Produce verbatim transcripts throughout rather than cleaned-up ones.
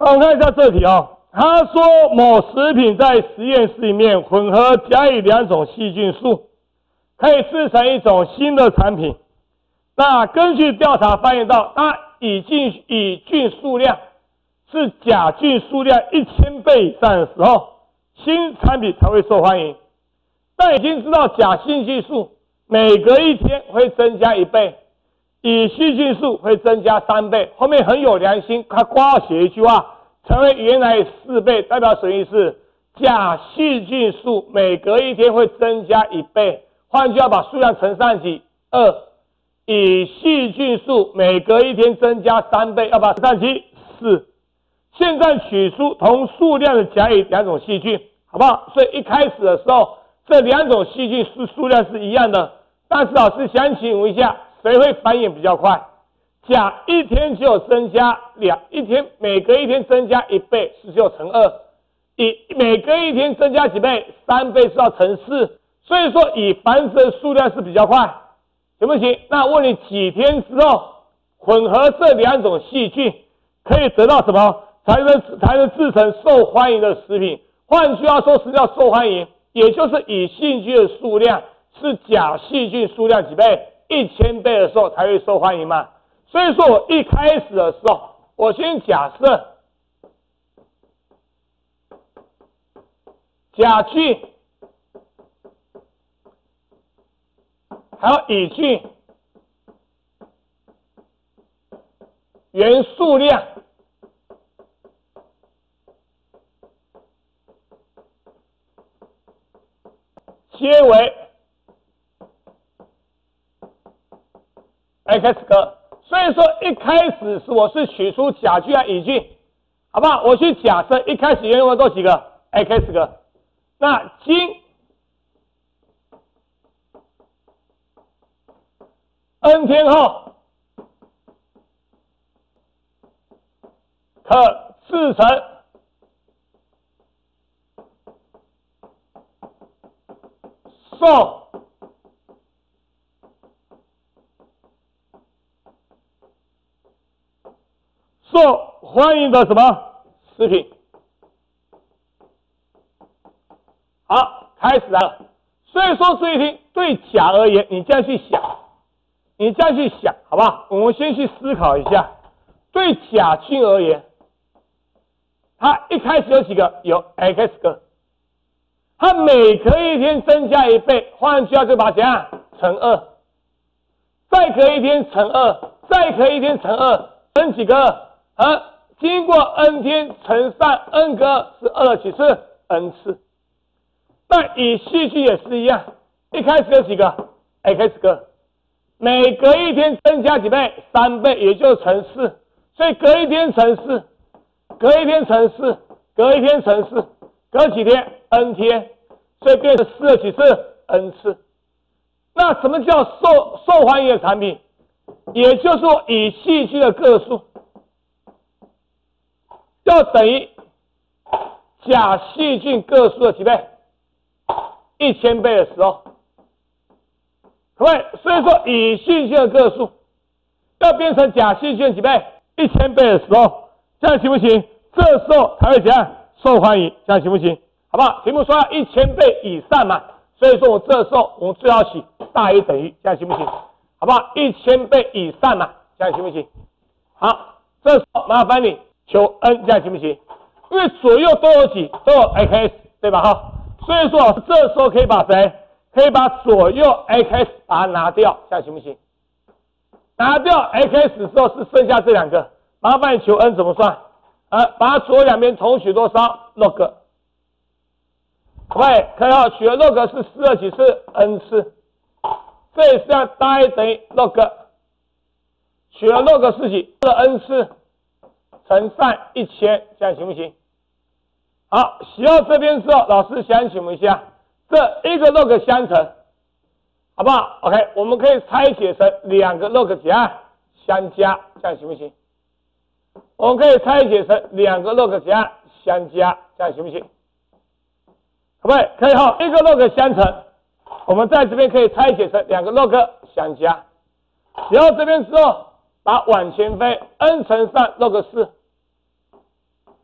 我们看一下这题啊、哦，他说某食品在实验室里面混合甲乙两种细菌素，可以制成一种新的产品。那根据调查发现到，它乙菌乙菌数量是甲菌数量一千倍以上的时候，新产品才会受欢迎。但已经知道甲细菌数每隔一天会增加一倍，乙细菌数会增加三倍，后面很有良心，他括号写一句话，成为原来四倍，代表什么意思？甲细菌数每隔一天会增加一倍，换句话把数量乘上几？二。乙细菌数每隔一天增加三倍，要把乘上几？四。现在取出同数量的甲乙两种细菌，好不好？所以一开始的时候，这两种细菌数数量是一样的，但是老师想请问一下，谁会繁衍比较快？甲一天就增加两，一天每隔一天增加一倍，是就乘二。乙每隔一天增加几倍？三倍是要乘四。所以说乙繁殖的数量是比较快，行不行？那问你几天之后混合这两种细菌可以得到什么？才能才能制成受欢迎的食品？换句话说是叫受欢迎，也就是乙细菌的数量是甲细菌数量几倍？一千倍的时候才会受欢迎嘛。所以说我一开始的时候，我先假设甲菌还有乙菌原数量皆为 X 个，所以说一开始是我是取出甲菌和乙菌，好不好？我去假设一开始原有多几个 X 个，那经 N 天后可制成受受欢迎的什么食品？好，开始了。所以说这一题对甲而言，你这样去想，你这样去想，好不好？我们先去思考一下，对甲菌而言，它一开始有几个？有 X 个。它每隔一天增加一倍，换句话就把它怎样乘二，再隔一天乘二，再隔一天乘二，乘几个？啊，经过 n 天乘上 n 个是二几次 n 次。那乙细菌也是一样，一开始有几个 X 个，每隔一天增加几倍？三倍，也就是乘四。所以隔一天乘四，隔一天乘四，隔一天乘四，隔几天 n 天，所以变成四几次 n 次。那什么叫受受欢迎的产品？也就是说乙细菌的个数要等于甲细菌个数的几倍？一千倍的时候，可不可以？所以说乙细菌的个数要变成甲细菌几倍？一千倍的时候，这样行不行？这时候才会怎样受欢迎？这样行不行？好不好？题目说要一千倍以上嘛，所以说我这时候我们最好写大于等于，这样行不行？好不好？一千倍以上嘛，这样行不行？好，这时候麻烦你求 n， 这样行不行？因为左右都有几，都有 x， 对吧？哈，所以说这时候可以把谁？可以把左右 x 把它拿掉，这样行不行？拿掉 x 之后是剩下这两个，麻烦你求 n 怎么算？啊，把它左右两边同取多少 log？ 对，可以哦，取了 log 是四二几次 n 次，这也是要大于等于 log， 取了 log 是几？是 n 次乘上一千，这样行不行？好，写到这边之后，老师想请问一下，这一个 log 相乘，好不好 ？OK， 我们可以拆解成两个 log 怎样相加，这样行不行？我们可以拆解成两个 log 怎样相加，这样行不行？可不可以？可以哈，一个 log 相乘，我们在这边可以拆解成两个 log 相加。写到这边之后，把往前飞 ，n 乘上 log 四，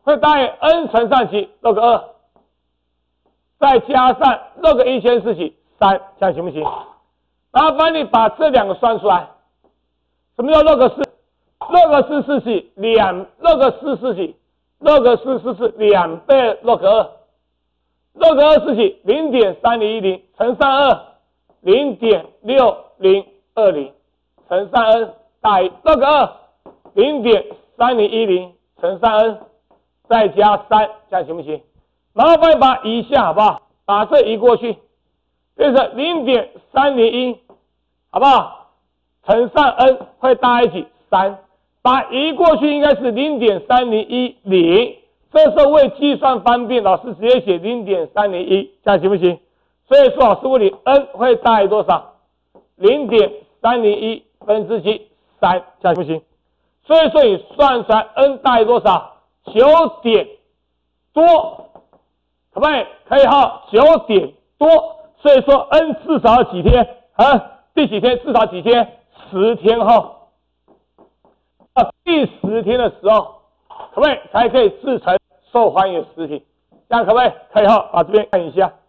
会大于 n 乘上几 log 二，再加上 log 一千是几三，这样行不行？麻烦你把这两个算出来。什么叫 log 四 ？log 四是几？两 log 四是几 ？log 四是是两倍 log 二 ，log 二是几？零点三零一零乘上二，零点六零二零乘上 n 大于 log 二，零点三零一零乘上 n， 再加三，这样行不行？麻烦你把它移一下好不好？把这移过去，变成零点三零一，好不好？乘上 n 会大于几？三，把移过去应该是零点三零一零，这时候为计算方便，老师直接写零点三零一，这样行不行？所以说老师问你 n 会大于多少？零点三零一分之几？三，这样行不行？所以说你算出来 n 大于多少？九点多，可不可以？可以哈，九点多。所以说 n 至少要几天啊？第几天？至少几天？十天后。到第十天的时候，可不可以才可以制成受欢迎的食品？这样可不可以？可以哈，把这边看一下。